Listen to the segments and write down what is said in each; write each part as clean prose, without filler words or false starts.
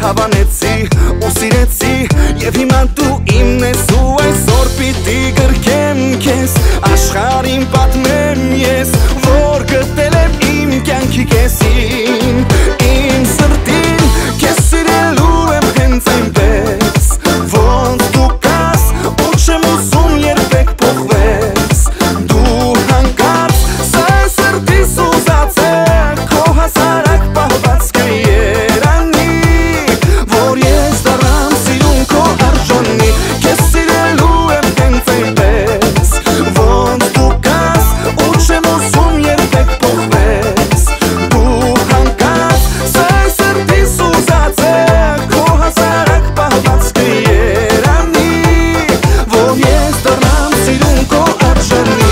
հավանեցի ու սիրեցի Եվ հիմա դու իմն ես ու այսօր պիտի գրկեմ քեզ Աշխարհին պատմեմ ես որ գտել եմ իմ կյանքի կեսին Իմ սրտին քեզ սիրելու եմ հենց այնպես Ոնց դու կաս ու չեմ ուզում երբեք փոխվես Դու հանկարծ սա է սրտիս ուզածը Քո հասարակ պահվածքը երանի Որ ես դառնամ սիրուն քո արժանի Քեզ սիրելու եմ հենց այնպես Ոնց դու կաս ու չեմ ուզում երբեք փոխվես Դու հանկարծ սա է սրտիս ուզածը Քո հասարակ պահվածքը երանի Որ ես դառնամ սիրուն քո արժանի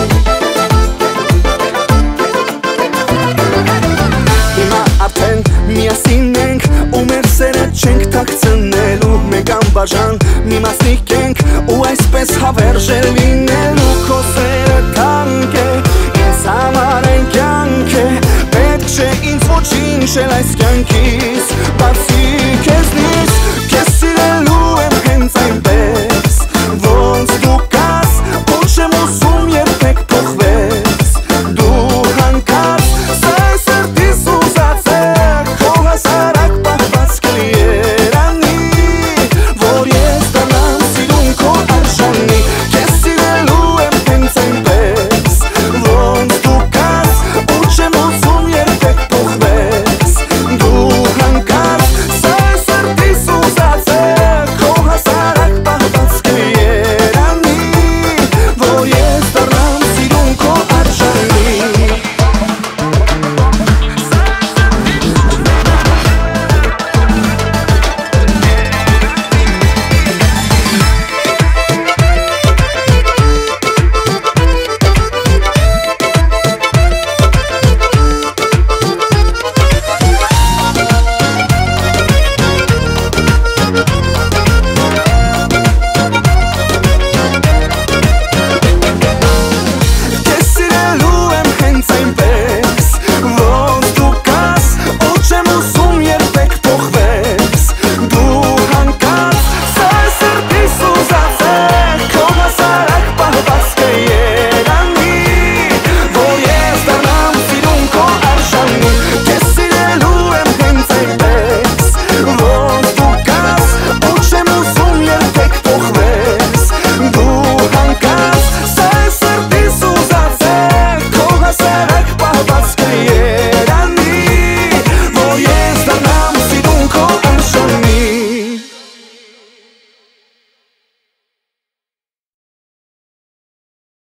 Հիմա արդեն միասին ենք ու մեր սերը չենք թաքցնելու Մենք անբաժան մի մասնիկ ենք ու այսպես հավերժել լինելու Քո սերը թանկ է, ինձ համար այն կյանք է Պետք չէ ինձ ոչինչ էլ այս կյանքից Բացի